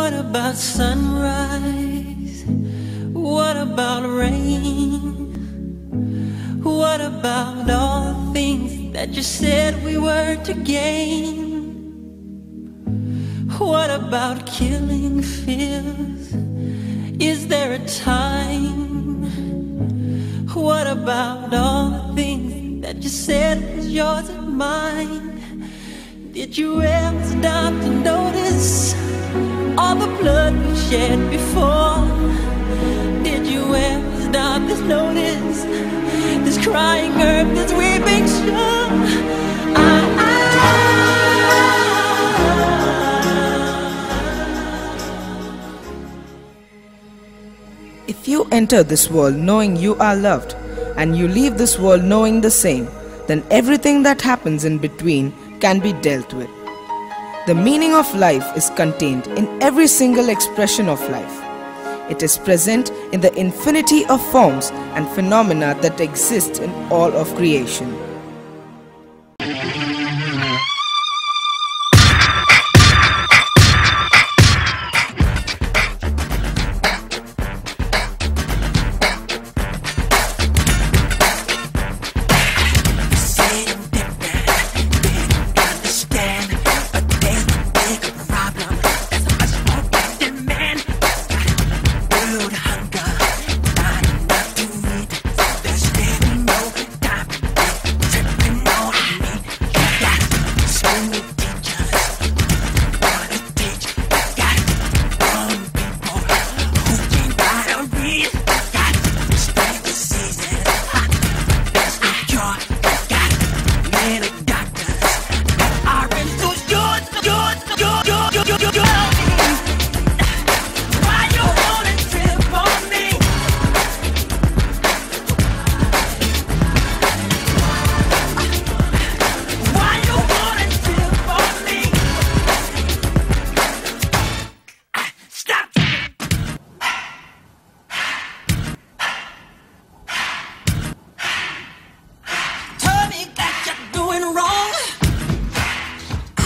What about sunrise? What about rain? What about all the things that you said we were to gain? What about killing fears? Is there a time? What about all the things that you said was yours and mine? Did you ever stop to notice all the blood we shed before? Did you ever stop to notice this crying earth, this weeping shore? If you enter this world knowing you are loved, and you leave this world knowing the same, then everything that happens in between can be dealt with. The meaning of life is contained in every single expression of life. It is present in the infinity of forms and phenomena that exist in all of creation.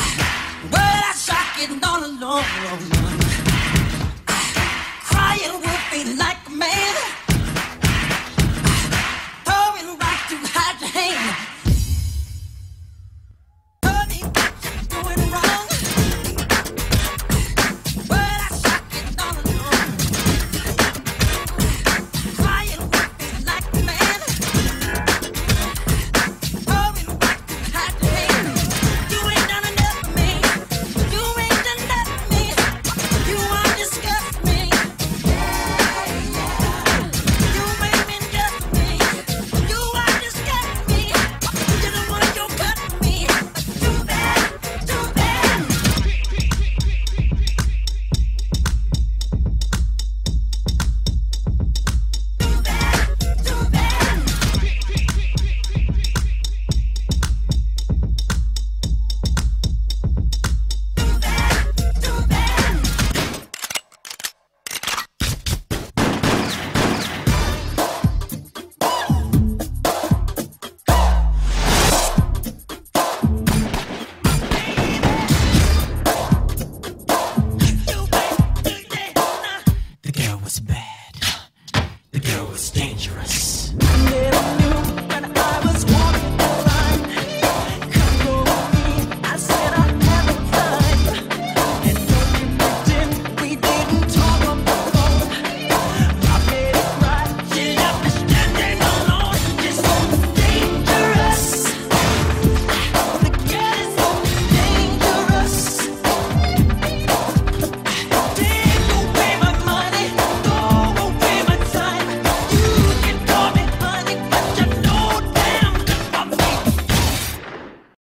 All alone, crying.